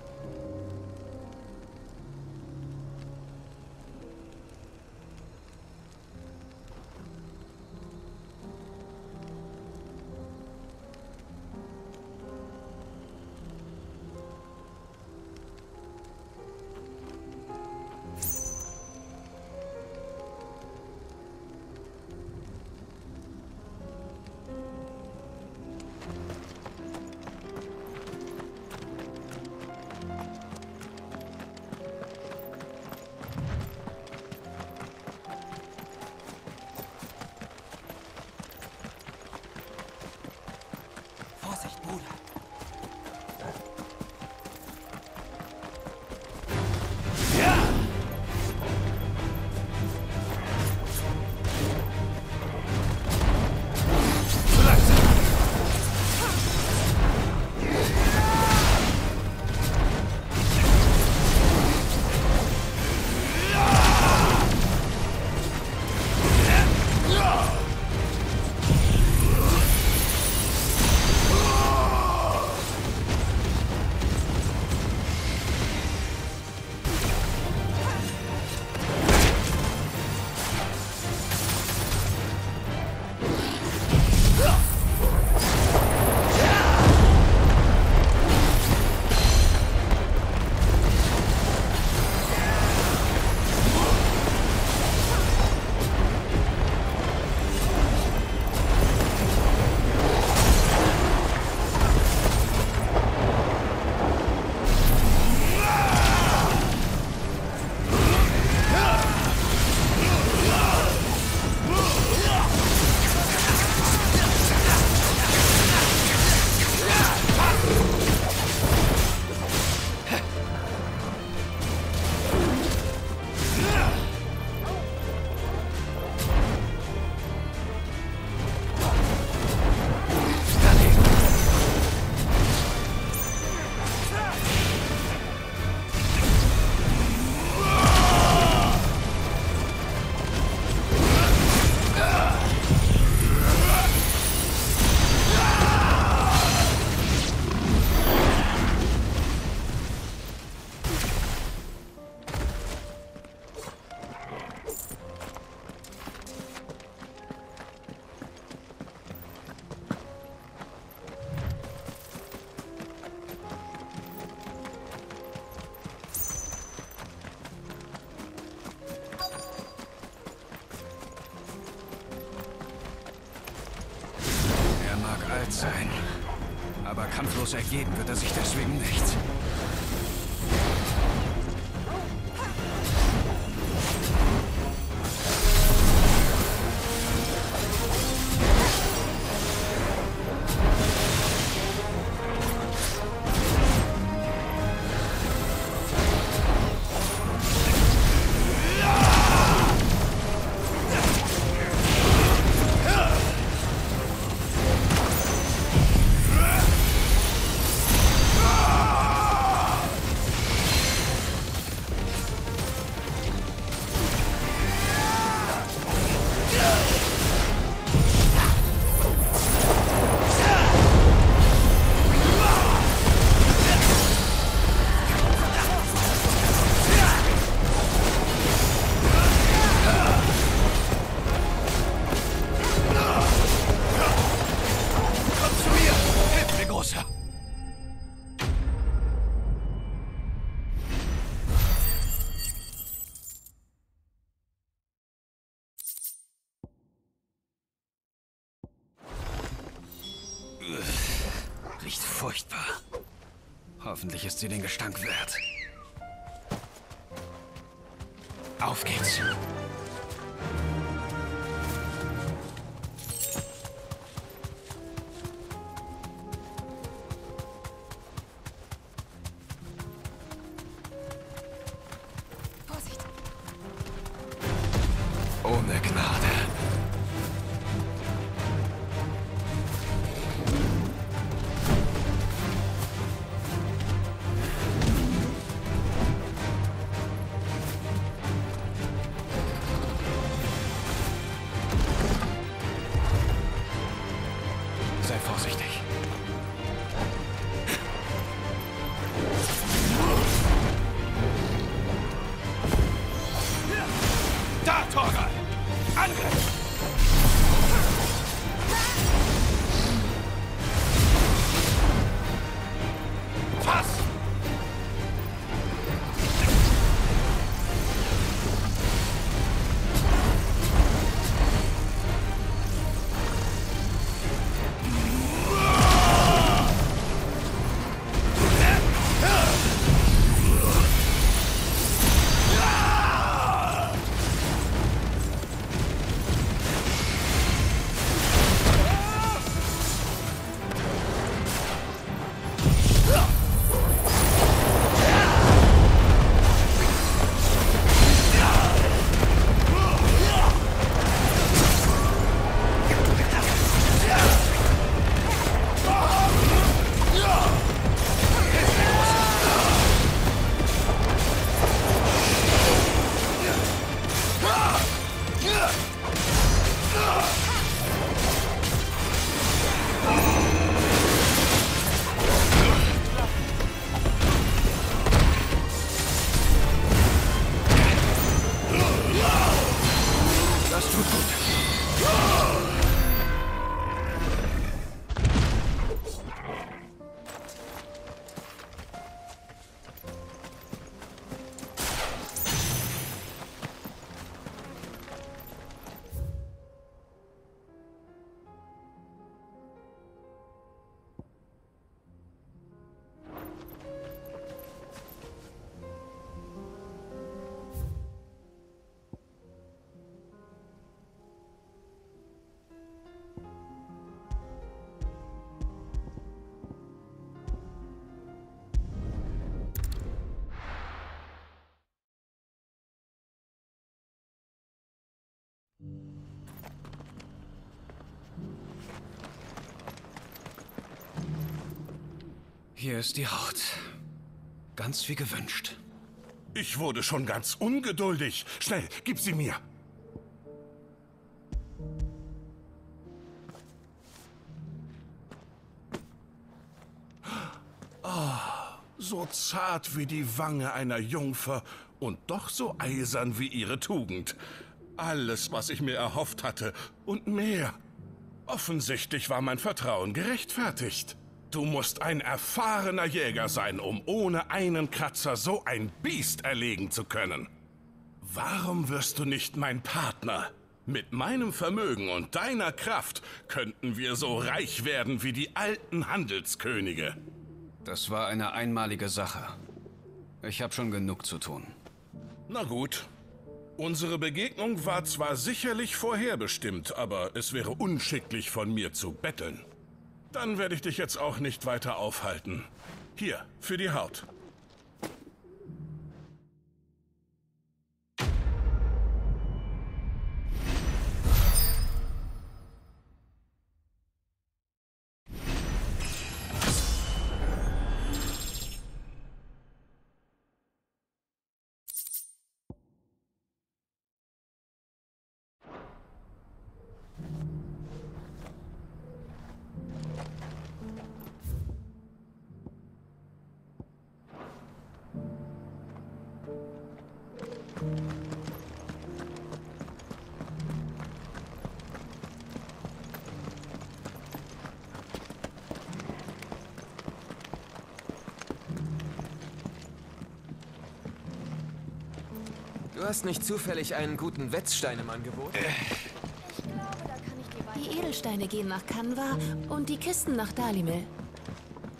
Sein. Aber kampflos ergeben wird er sich deswegen nicht. Ah! riecht furchtbar. Hoffentlich ist sie den Gestank wert. Auf geht's. Vorsicht! Ohne Gnade. Sei vorsichtig. Da, Torgal! Angriff! Fass! Das tut gut. Hier ist die Haut. Ganz wie gewünscht. Ich wurde schon ganz ungeduldig. Schnell, gib sie mir. Ah, so zart wie die Wange einer Jungfer und doch so eisern wie ihre Tugend. Alles, was ich mir erhofft hatte und mehr. Offensichtlich war mein Vertrauen gerechtfertigt. Du musst ein erfahrener Jäger sein, um ohne einen Kratzer so ein Biest erlegen zu können. Warum wirst du nicht mein Partner? Mit meinem Vermögen und deiner Kraft könnten wir so reich werden wie die alten Handelskönige. Das war eine einmalige Sache. Ich habe schon genug zu tun. Na gut. Unsere Begegnung war zwar sicherlich vorherbestimmt, aber es wäre unschicklich von mir zu betteln. Dann werde ich dich jetzt auch nicht weiter aufhalten. Hier, für die Haut. Du hast nicht zufällig einen guten Wetzstein im Angebot? Die Edelsteine gehen nach Kanwa und die Kisten nach Dalimil.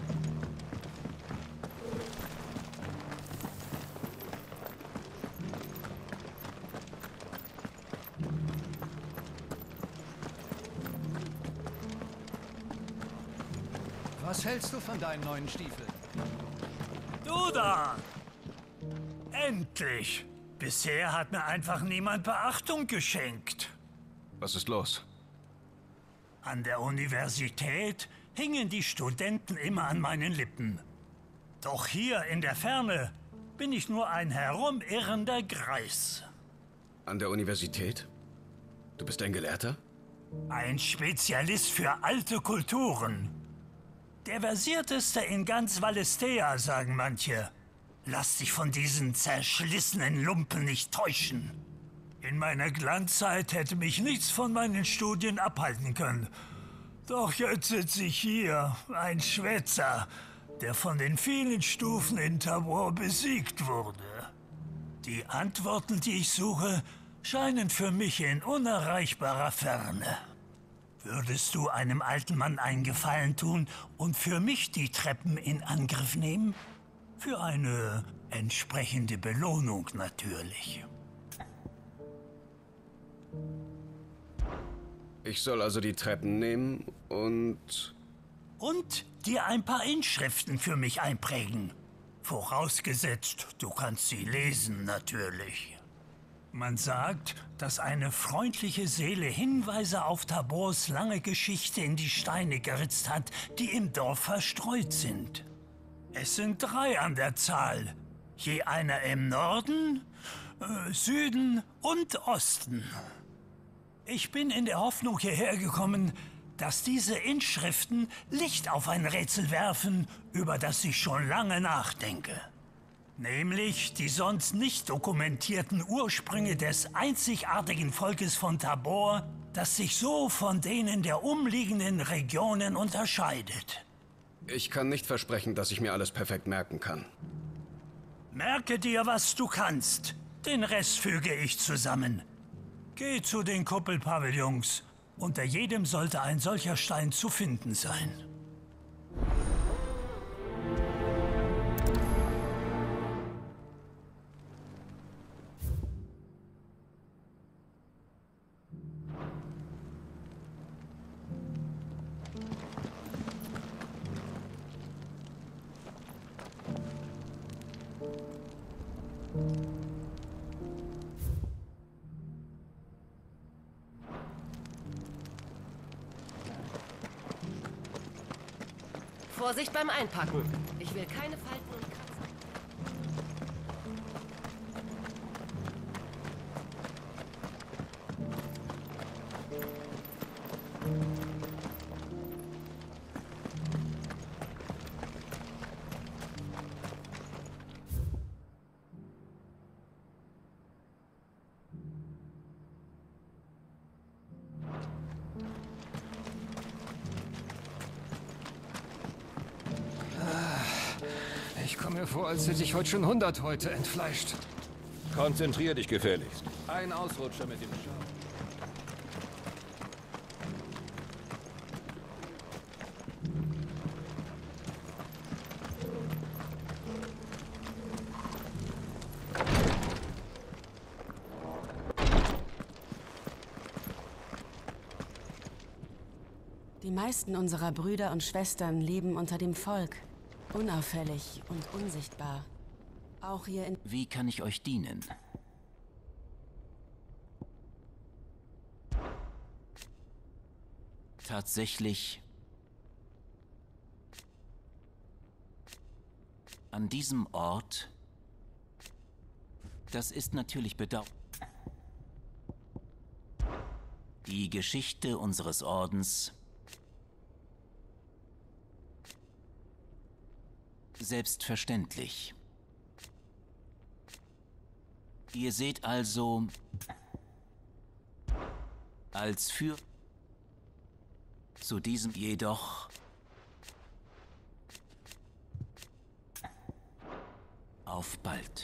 Was hältst du von deinen neuen Stiefeln? Du da! Endlich! Bisher hat mir einfach niemand Beachtung geschenkt. Was ist los? An der Universität hingen die Studenten immer an meinen Lippen. Doch hier in der Ferne bin ich nur ein herumirrender Greis. An der Universität? Du bist ein Gelehrter? Ein Spezialist für alte Kulturen. Der versierteste in ganz Valisthea, sagen manche. Lass dich von diesen zerschlissenen Lumpen nicht täuschen. In meiner Glanzzeit hätte mich nichts von meinen Studien abhalten können. Doch jetzt sitze ich hier, ein Schwätzer, der von den vielen Stufen in Tabor besiegt wurde. Die Antworten, die ich suche, scheinen für mich in unerreichbarer Ferne. Würdest du einem alten Mann einen Gefallen tun und für mich die Treppen in Angriff nehmen? Für eine entsprechende Belohnung natürlich. Ich soll also die Treppen nehmen und... Und dir ein paar Inschriften für mich einprägen. Vorausgesetzt, du kannst sie lesen, natürlich. Man sagt, dass eine freundliche Seele Hinweise auf Tabors lange Geschichte in die Steine geritzt hat, die im Dorf verstreut sind. Es sind drei an der Zahl, je einer im Norden, äh, Süden und Osten. Ich bin in der Hoffnung hierher gekommen, dass diese Inschriften Licht auf ein Rätsel werfen, über das ich schon lange nachdenke. Nämlich die sonst nicht dokumentierten Ursprünge des einzigartigen Volkes von Tabor, das sich so von denen der umliegenden Regionen unterscheidet. Ich kann nicht versprechen, dass ich mir alles perfekt merken kann. Merke dir, was du kannst. Den Rest füge ich zusammen. Geh zu den Kuppelpavillons. Unter jedem sollte ein solcher Stein zu finden sein. Vorsicht beim Einpacken. Ich will keine Falten und Kratzen. Ich komme mir vor, als hätte ich heute schon hundert Häute entfleischt. Konzentrier dich gefälligst. Ein Ausrutscher mit dem Schaf. Die meisten unserer Brüder und Schwestern leben unter dem Volk. Unauffällig und unsichtbar. Auch hier in... Wie kann ich euch dienen? Tatsächlich... An diesem Ort... Das ist natürlich bedauerlich. Die Geschichte unseres Ordens... Selbstverständlich. Ihr seht also, als für zu diesem jedoch auf bald.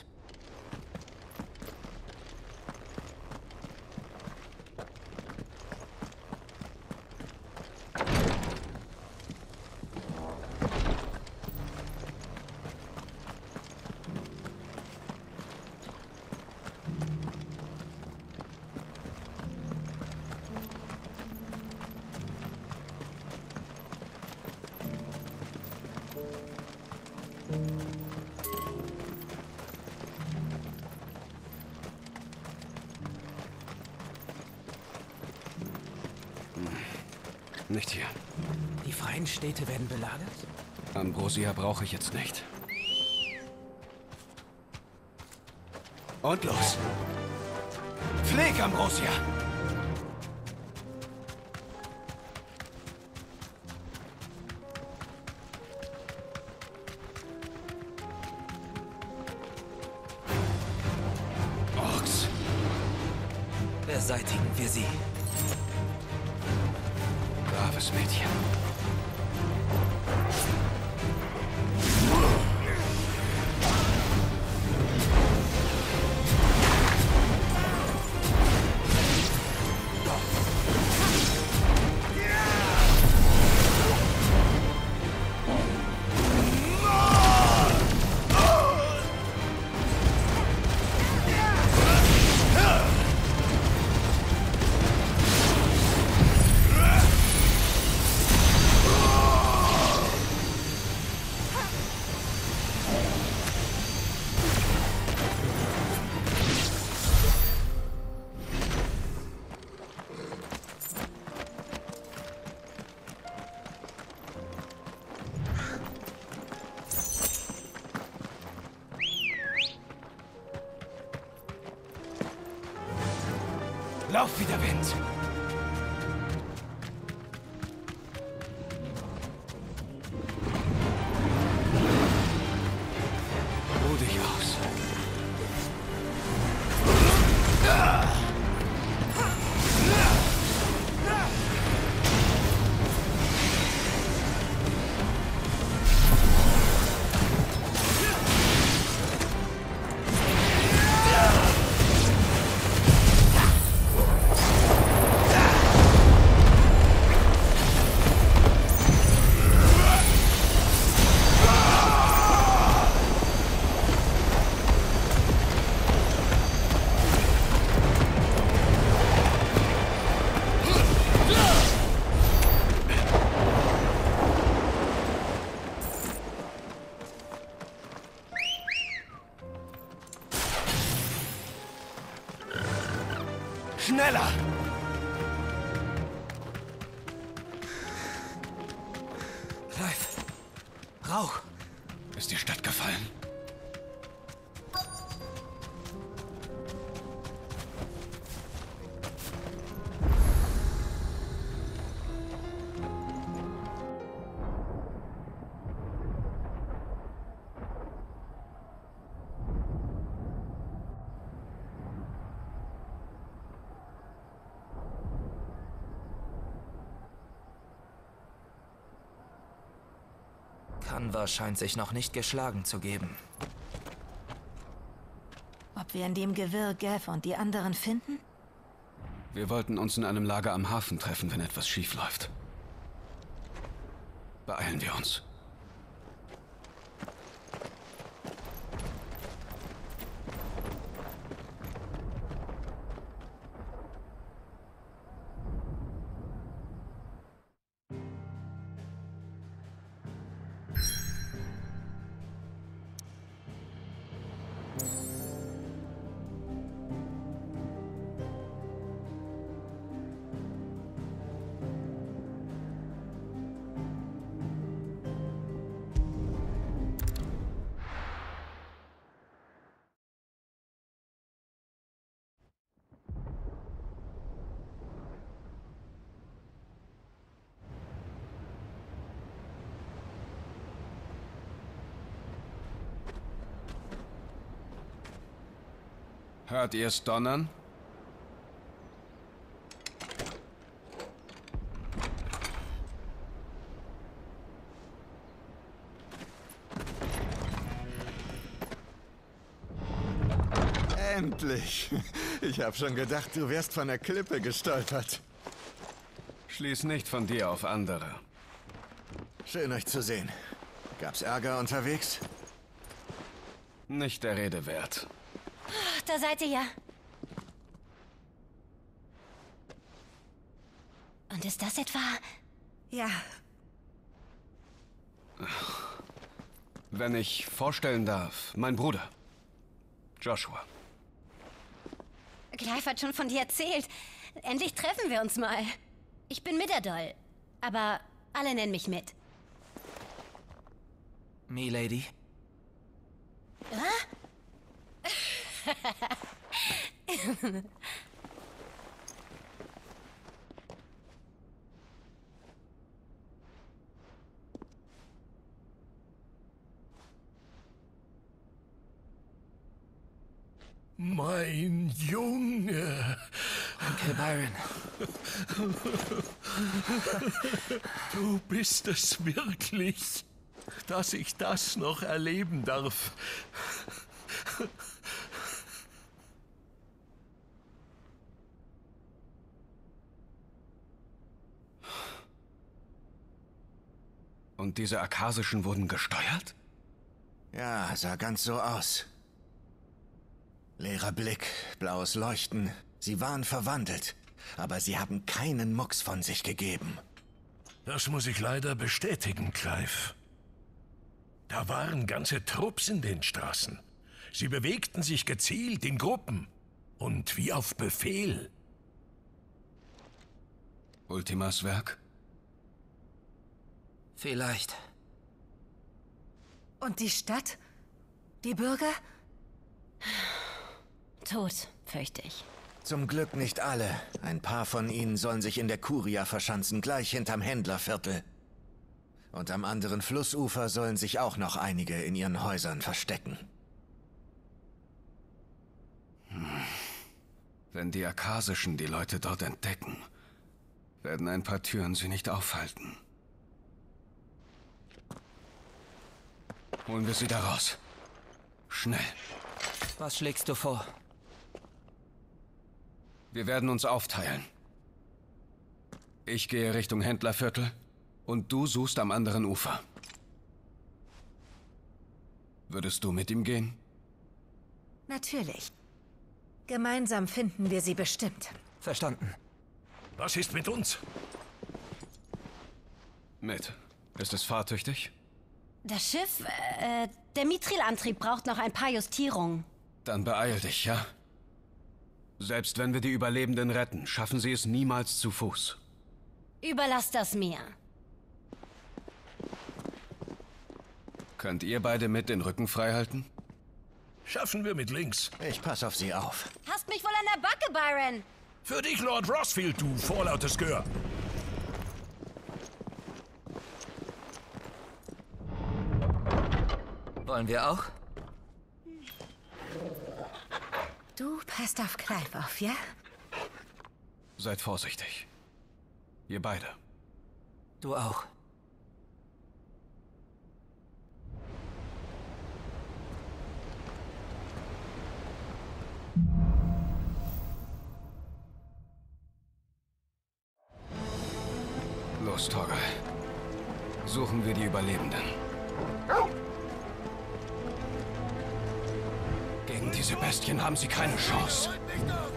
Nicht hier. Die freien Städte werden belagert? Ambrosia brauche ich jetzt nicht. Und los. Flieg, Ambrosia! Orks. Beseitigen wir sie. Braves Mädchen. Lauf wie der Wind! Ruh dich aus. Schneller! Clive! Rauch! Ist die Stadt gefallen? Kanwa scheint sich noch nicht geschlagen zu geben. Ob wir in dem Gewirr Gav und die anderen finden? Wir wollten uns in einem Lager am Hafen treffen, wenn etwas schief läuft. Beeilen wir uns. Hört ihr es donnern? Endlich! Ich habe schon gedacht, du wärst von der Klippe gestolpert. Schließ nicht von dir auf andere. Schön, euch zu sehen. Gab's Ärger unterwegs? Nicht der Rede wert. Da seid ihr ja. Und ist das etwa... Ja. Wenn ich vorstellen darf, mein Bruder. Joshua. Clive hat schon von dir erzählt. Endlich treffen wir uns mal. Ich bin Midderdoll. Aber alle nennen mich mit. Milady? Mein Junge. Onkel Byron. Du bist es wirklich, dass ich das noch erleben darf. Und diese Akasischen wurden gesteuert? Ja, sah ganz so aus. Leerer Blick, blaues Leuchten. Sie waren verwandelt, aber sie haben keinen Mucks von sich gegeben. Das muss ich leider bestätigen, Clive. Da waren ganze Trupps in den Straßen. Sie bewegten sich gezielt in Gruppen und wie auf Befehl. Ultimas Werk? Vielleicht. Und die Stadt? Die Bürger? Tot, fürchte ich. Zum Glück nicht alle. Ein paar von ihnen sollen sich in der Kuria verschanzen, gleich hinterm Händlerviertel. Und am anderen Flussufer sollen sich auch noch einige in ihren Häusern verstecken. Hm. Wenn die Akasischen die Leute dort entdecken, werden ein paar Türen sie nicht aufhalten. Holen wir sie da raus. Schnell. Was schlägst du vor? Wir werden uns aufteilen. Ich gehe Richtung Händlerviertel und du suchst am anderen Ufer. Würdest du mit ihm gehen? Natürlich. Gemeinsam finden wir sie bestimmt. Verstanden. Was ist mit uns? Mit. Ist es fahrtüchtig? Das Schiff, äh, der Mithril-Antrieb braucht noch ein paar Justierungen. Dann beeil dich, ja? Selbst wenn wir die Überlebenden retten, schaffen sie es niemals zu Fuß. Überlass das mir. Könnt ihr beide mit den Rücken frei halten? Schaffen wir mit links. Ich pass auf sie auf. Hast mich wohl an der Backe, Byron. Für dich, Lord Rossfield, du vorlautes Gör. Wollen wir auch? Du passt auf Clive auf, ja? Seid vorsichtig. Ihr beide. Du auch. Los, Torgal. Suchen wir die Überlebenden. Gegen diese Bestien haben sie keine Chance.